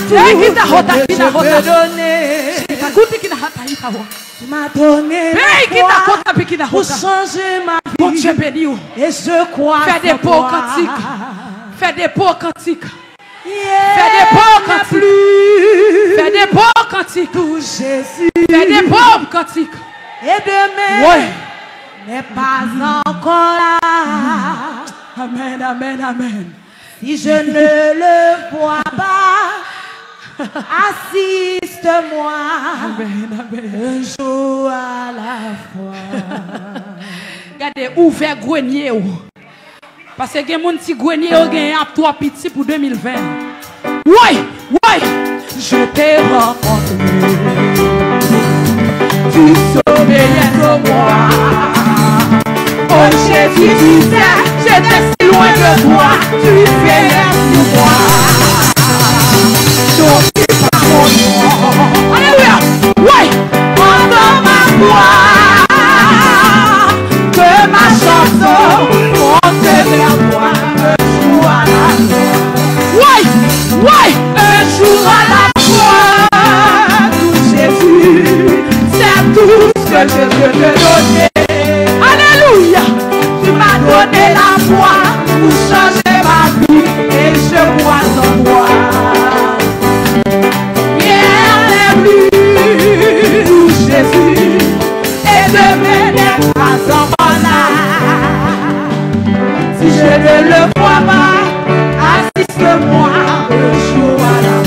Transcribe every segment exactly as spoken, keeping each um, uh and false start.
tout ce que je peux donner. Tu m'as donné la foi pour changer ma vie. Et je crois Fais des en beaux toi. cantiques. Fais des beaux cantiques. Yeah, Fais des beaux cantiques. plus Fais des beaux cantiques. tout Jésus. Fais des beaux cantiques. Et demain Ouais. n'est pas encore là. Amen, amen, amen. Si je ne le vois pas, assiste-moi Amen, amen. un jour à la fois. Regardez, ouvert grenier. Parce que il y a des gens qui grenier qui ont trois petits pour deux mille vingt. Ouais, ouais. Je t'ai rencontré, tu sauvais de moi. Oh Jésus, tu sais, j'étais si loin de toi, tu fais sur moi. Donc c'est pas mon nom. Alléluia. Ouais. Entends ma voix, que ma chanson monte vers toi, un jour à la fois. Ouais. Ouais. Un jour à la fois, tout Jésus, c'est tout ce que je veux te donner. Alléluia. Tu m'as donné la foi pour changer ma vie et je crois en toi. Hier n'est plus tout Jésus et demain n'est pas encore là. Si je ne le vois pas, assiste-moi un jour à la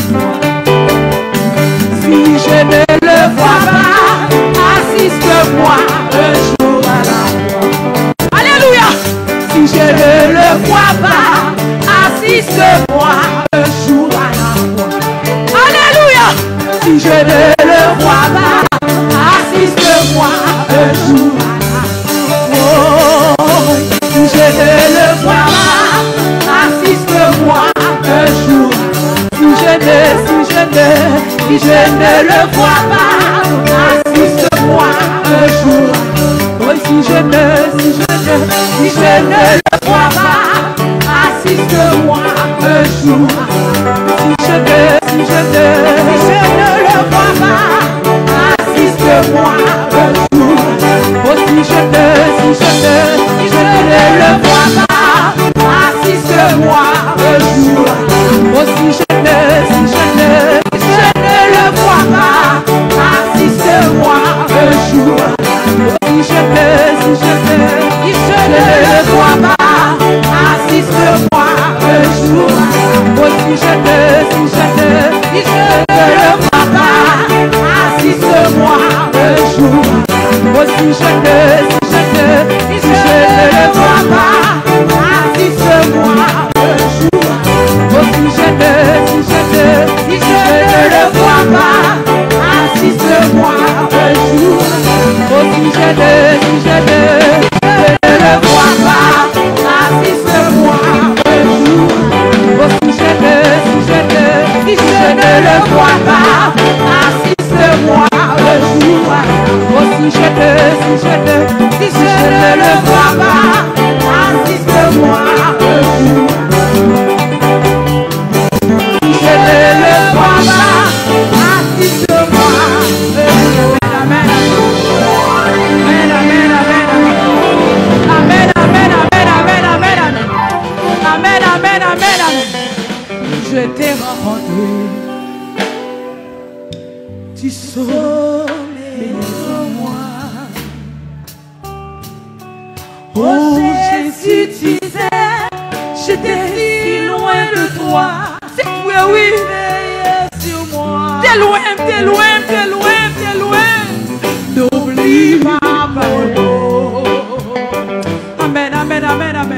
fois. Si je ne le vois pas, assiste-moi un jour à la fois. Alléluia. Si je ne le vois pas, assiste-moi un jour à la fois. Alléluia. Si je ne le vois pas, assiste-moi un jour à la fois. Oh, si je ne le vois pas, assiste-moi un jour. Si je ne, si je ne, si je ne le vois pas, assiste-moi un jour. Oh, si je ne, si je ne, si je ne le vois pas, assiste-moi un jour. Si je ne, si je ne, si je ne le vois pas, assiste-moi un jour. Oh, si je ne, si je ne, si je ne le vois pas, assiste-moi un jour. Oh, si je ne, si je ne, si je ne le vois pas, assiste-moi un jour. Oh, si je ne, si je ne, si je ne le vois pas, assiste-moi un jour. Oh, si je ne, si je ne, si je ne le vois pas, assiste-moi un jour. Oh, si je ne, si je ne, si je ne le vois pas, assiste-moi un jour. Oh, si je ne, si je ne, si je ne le vois pas, assiste-moi un jour. Oh, si je ne, si je ne, si je ne le vois pas, assiste-moi un jour. Oh, si je ne, si je ne, si je ne le vois pas, assiste-moi un jour. Oh, si je ne, si je ne, si je ne le vois pas, assiste-moi un jour. Si je ne le vois pas, assiste-moi un jour. Amen, amen, amen, amen, amen, amen, amen, amen, amen, amen, amen, amen, amen. Je t'ai rencontré, tu sommets de moi. Oh Jésus, tu sais, j'étais si loin de toi. C'est oui, oui, veille sur moi. T'es loin, t'es loin, t'es loin, t'es loin. N'oublie pas mon nom. Amen, amen, amen, amen.